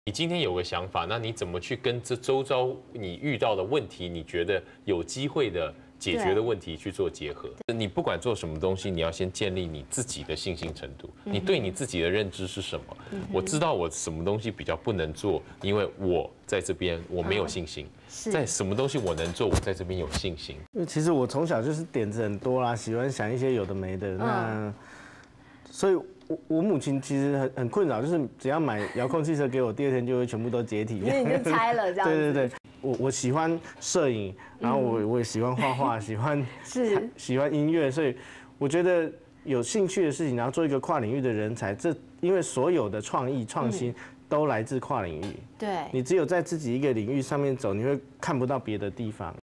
你今天有个想法，那你怎么去跟这周遭你遇到的问题，你觉得有机会的解决的问题去做结合？你不管做什么东西，你要先建立你自己的信心程度，你对你自己的认知是什么？我知道我什么东西比较不能做，因为我在这边我没有信心；在什么东西我能做，我在这边有信心。 因为其实我从小就是点子很多啦，喜欢想一些有的没的，那所以。我母亲其实很困扰，就是只要买遥控汽车给我，第2天就会全部都解体， 因为你就拆了这样子。 对，我喜欢摄影，然后我也喜欢画画，喜欢音乐，所以我觉得有兴趣的事情，然后做一个跨领域的人才，因为所有的创意创新都来自跨领域。 对， 你只有在自己一个领域上面走，你会看不到别的地方。